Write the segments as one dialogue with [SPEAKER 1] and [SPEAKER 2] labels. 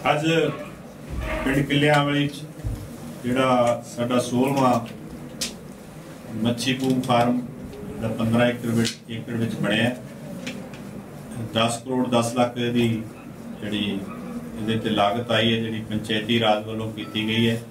[SPEAKER 1] ਅੱਜ ਪਿੰਡ ਕਿੱਲਿਆਂਵਾਲੀ ਜਿਹੜਾ ਸਾਡਾ 16ਵਾਂ ਮੱਛੀ ਪੂਮ ਫਾਰਮ ਦਾ 15 ਏਕੜ ਵਿੱਚ ਬਣਿਆ 10 ਕਰੋੜ 10 ਲੱਖ ਦੀ ਜਿਹੜੀ ਇਹਦੇ ਤੇ ਲਾਗਤ ਆਈ ਹੈ, ਜਿਹੜੀ ਪੰਚਾਇਤੀ ਰਾਜ ਵੱਲੋਂ ਕੀਤੀ ਗਈ ਹੈ।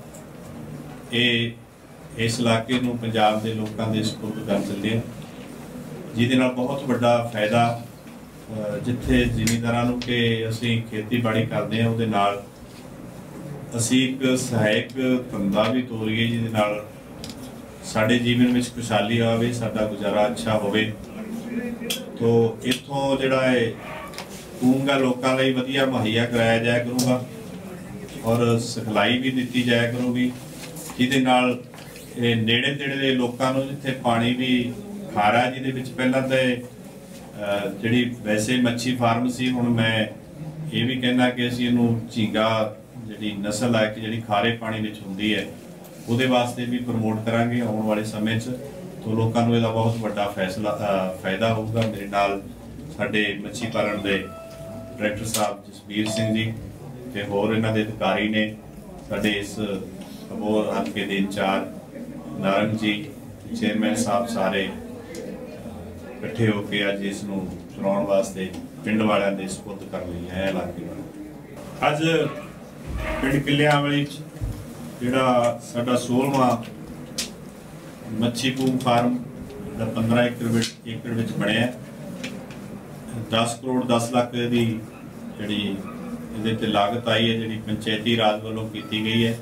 [SPEAKER 1] ਇਹ ਇਸ ਇਲਾਕੇ ਨੂੰ ਪੰਜਾਬ ਦੇ ਲੋਕਾਂ ਦੇ ਸਪੁਰਦ ਕਰ ਚੱਲੇ, ਜਿਹਦੇ ਨਾਲ ਬਹੁਤ ਵੱਡਾ ਫਾਇਦਾ ਜਿੱਥੇ ਜ਼ਿਮੀਂਦਾਰਾਂ ਨੂੰ ਕਿ ਅਸੀਂ ਖੇਤੀਬਾੜੀ ਕਰਦੇ ਹਾਂ, ਉਹਦੇ ਨਾਲ ਅਸੀਂ ਇੱਕ ਸਹਾਇਕ ਧੰਦਾ ਵੀ ਤੋਰੀਏ, ਜਿਹਦੇ ਨਾਲ ਸਾਡੇ ਜੀਵਨ ਵਿੱਚ ਖੁਸ਼ਹਾਲੀ ਆਵੇ, ਸਾਡਾ ਗੁਜ਼ਾਰਾ ਅੱਛਾ ਹੋਵੇ। ਤੋ ਇੱਥੋਂ ਜਿਹੜਾ ਹੈ ਪੂੰਗਾ ਲੋਕਾਂ ਲਈ ਵਧੀਆ ਮੁਹੱਈਆ ਕਰਾਇਆ ਜਾਇਆ ਕਰੂਗਾ ਔਰ ਸਿਖਲਾਈ ਵੀ ਦਿੱਤੀ ਜਾਇਆ ਕਰੂਗੀ, ਜਿਹਦੇ ਨਾਲ ਇਹ ਨੇੜੇ ਤੇੜੇ ਦੇ ਲੋਕਾਂ ਨੂੰ ਜਿੱਥੇ ਪਾਣੀ ਵੀ ਖਾਰਾ, ਜਿਹਦੇ ਵਿੱਚ ਪਹਿਲਾਂ ਤਾਂ ਜਿਹੜੀ ਵੈਸੇ ਮੱਛੀ ਫਾਰਮ ਸੀ, ਹੁਣ ਮੈਂ ਇਹ ਵੀ ਕਹਿੰਦਾ ਕਿ ਅਸੀਂ ਇਹਨੂੰ ਝੀਂਗਾ ਜਿਹੜੀ ਨਸਲ ਹੈ ਕਿ ਜਿਹੜੀ ਖਾਰੇ ਪਾਣੀ ਵਿੱਚ ਹੁੰਦੀ ਹੈ, ਉਹਦੇ ਵਾਸਤੇ ਵੀ ਪ੍ਰਮੋਟ ਕਰਾਂਗੇ ਆਉਣ ਵਾਲੇ ਸਮੇਂ 'ਚ। ਤੋ ਲੋਕਾਂ ਨੂੰ ਇਹਦਾ ਬਹੁਤ ਵੱਡਾ ਫਾਇਦਾ ਹੋਊਗਾ। ਮੇਰੇ ਨਾਲ ਸਾਡੇ ਮੱਛੀ ਪਾਲਣ ਦੇ ਡਾਇਰੈਕਟਰ ਸਾਹਿਬ ਜਸਬੀਰ ਸਿੰਘ ਜੀ ਤੇ ਹੋਰ ਇਹਨਾਂ ਦੇ ਅਧਿਕਾਰੀ ਨੇ, ਸਾਡੇ ਇਸ ਅਬੋਹਰ ਹਲਕੇ ਦੇ ਇੰਚਾਰਜ ਨਾਰੰਗ ਜੀ, ਚੇਅਰਮੈਨ ਸਾਹਿਬ, ਸਾਰੇ ਇਕੱਠੇ ਹੋ ਕੇ ਅੱਜ ਇਸ ਨੂੰ ਚਲਾਉਣ ਵਾਸਤੇ ਪਿੰਡ ਵਾਲਿਆਂ ਦੇ ਸਪੁਰਦ ਕਰ ਲਈ ਹੈ ਇਲਾਕੇ ਵਾਲੇ। ਅੱਜ ਪਿੰਡ ਕਿੱਲਿਆਂਵਾਲੀ ਜਿਹੜਾ ਸਾਡਾ 16ਵਾਂ ਮੱਛੀ ਪੂਮ ਫਾਰਮ ਦਾ 15 ਏਕੜ ਵਿੱਚ ਬਣਿਆ 10 ਕਰੋੜ 10 ਲੱਖ ਦੀ ਜਿਹੜੀ ਇਹਦੇ ਤੇ ਲਾਗਤ ਆਈ ਹੈ, ਜਿਹੜੀ ਪੰਚਾਇਤੀ ਰਾਜ ਵੱਲੋਂ ਕੀਤੀ ਗਈ ਹੈ।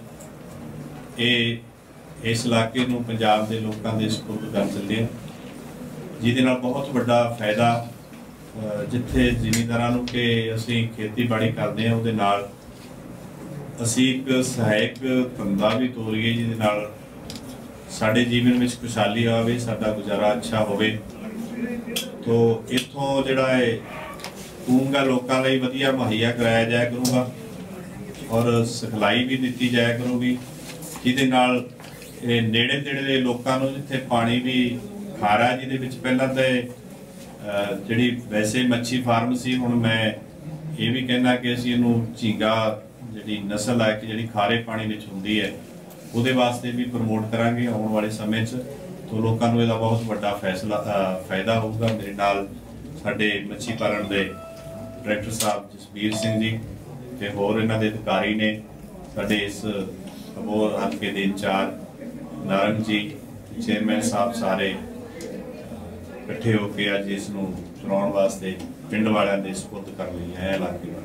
[SPEAKER 1] ਇਹ ਇਸ ਇਲਾਕੇ ਨੂੰ ਪੰਜਾਬ ਦੇ ਲੋਕਾਂ ਦੇ ਸਪੁਰਦ ਕਰ ਚੱਲੇ, ਜਿਹਦੇ ਨਾਲ ਬਹੁਤ ਵੱਡਾ ਫਾਇਦਾ ਜਿੱਥੇ ਜ਼ਿਮੀਂਦਾਰਾਂ ਨੂੰ ਕਿ ਅਸੀਂ ਖੇਤੀਬਾੜੀ ਕਰਦੇ ਹਾਂ, ਉਹਦੇ ਨਾਲ ਅਸੀਂ ਇੱਕ ਸਹਾਇਕ ਧੰਦਾ ਵੀ ਤੋਰੀਏ, ਜਿਹਦੇ ਨਾਲ ਸਾਡੇ ਜੀਵਨ ਵਿੱਚ ਖੁਸ਼ਹਾਲੀ ਆਵੇ, ਸਾਡਾ ਗੁਜ਼ਾਰਾ ਅੱਛਾ ਹੋਵੇ। ਤੋ ਇੱਥੋਂ ਜਿਹੜਾ ਹੈ ਪੂੰਗਾ ਲੋਕਾਂ ਲਈ ਵਧੀਆ ਮੁਹੱਈਆ ਕਰਾਇਆ ਜਾਇਆ ਕਰੂਗਾ ਔਰ ਸਿਖਲਾਈ ਵੀ ਦਿੱਤੀ ਜਾਇਆ ਕਰੂਗੀ, ਜਿਹਦੇ ਨਾਲ ਇਹ ਨੇੜੇ ਤੇੜੇ ਦੇ ਲੋਕਾਂ ਨੂੰ ਜਿੱਥੇ ਪਾਣੀ ਵੀ ਖਾਰਾ, ਜਿਹਦੇ ਵਿੱਚ ਪਹਿਲਾਂ ਤਾਂ ਜਿਹੜੀ ਵੈਸੇ ਮੱਛੀ ਫਾਰਮ ਸੀ, ਹੁਣ ਮੈਂ ਇਹ ਵੀ ਕਹਿੰਦਾ ਕਿ ਅਸੀਂ ਇਹਨੂੰ ਝੀਂਗਾ ਜਿਹੜੀ ਨਸਲ ਹੈ ਕਿ ਜਿਹੜੀ ਖਾਰੇ ਪਾਣੀ ਵਿੱਚ ਹੁੰਦੀ ਹੈ, ਉਹਦੇ ਵਾਸਤੇ ਵੀ ਪ੍ਰਮੋਟ ਕਰਾਂਗੇ ਆਉਣ ਵਾਲੇ ਸਮੇਂ 'ਚ। ਤੋ ਲੋਕਾਂ ਨੂੰ ਇਹਦਾ ਬਹੁਤ ਵੱਡਾ ਫਾਇਦਾ ਹੋਊਗਾ। ਮੇਰੇ ਨਾਲ ਸਾਡੇ ਮੱਛੀ ਪਾਲਣ ਦੇ ਡਾਇਰੈਕਟਰ ਸਾਹਿਬ ਜਸਬੀਰ ਸਿੰਘ ਜੀ ਤੇ ਹੋਰ ਇਹਨਾਂ ਦੇ ਅਧਿਕਾਰੀ ਨੇ, ਸਾਡੇ ਇਸ ਅਬੋਹਰ ਹਲਕੇ ਦੇ ਇੰਚਾਰਜ ਨਾਰੰਗ ਜੀ, ਚੇਅਰਮੈਨ ਸਾਹਿਬ, ਸਾਰੇ ਇਕੱਠੇ ਹੋ ਕੇ ਅੱਜ ਇਸ ਨੂੰ ਚਲਾਉਣ ਵਾਸਤੇ ਪਿੰਡ ਵਾਲਿਆਂ ਦੇ ਸਪੁਰਦ ਕਰ ਲਈ ਹੈ ਇਲਾਕੇ ਵਾਲੇ।